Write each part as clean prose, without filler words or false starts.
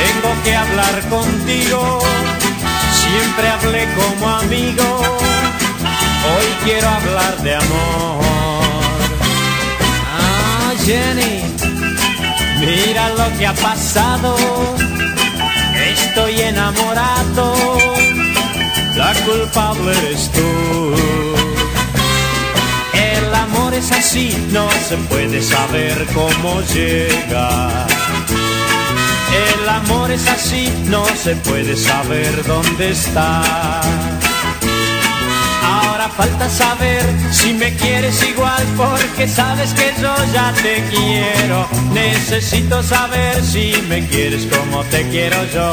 Tengo que hablar contigo, siempre hablé como amigo, hoy quiero hablar de amor. Ah, Jenny, mira lo que ha pasado, estoy enamorado, la culpable eres tú. El amor es así, no se puede saber cómo llega. El amor es así, no se puede saber dónde está. Ahora falta saber si me quieres igual, porque sabes que yo ya te quiero. Necesito saber si me quieres como te quiero yo.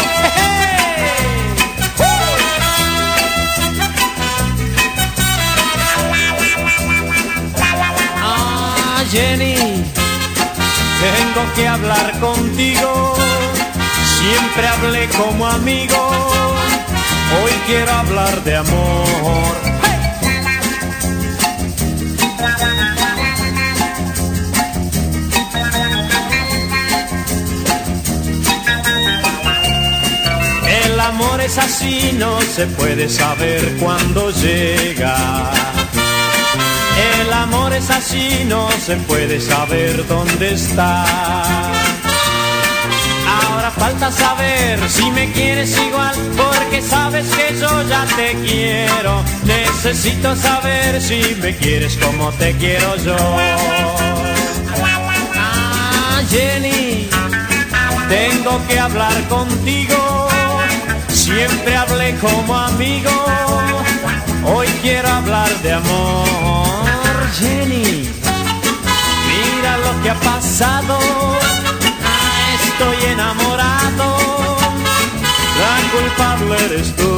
Ah, Jenny, tengo que hablar contigo, siempre hablé como amigo, hoy quiero hablar de amor. El amor es así, no se puede saber cuándo llega. El amor es así, no se puede saber dónde está. Ahora falta saber si me quieres igual, porque sabes que yo ya te quiero. Necesito saber si me quieres como te quiero yo. Ah, Jenny, tengo que hablar contigo, siempre hablé como amigo, hoy quiero hablar de amor. Jenny, mira lo que ha pasado, estoy enamorado, la culpable eres tú.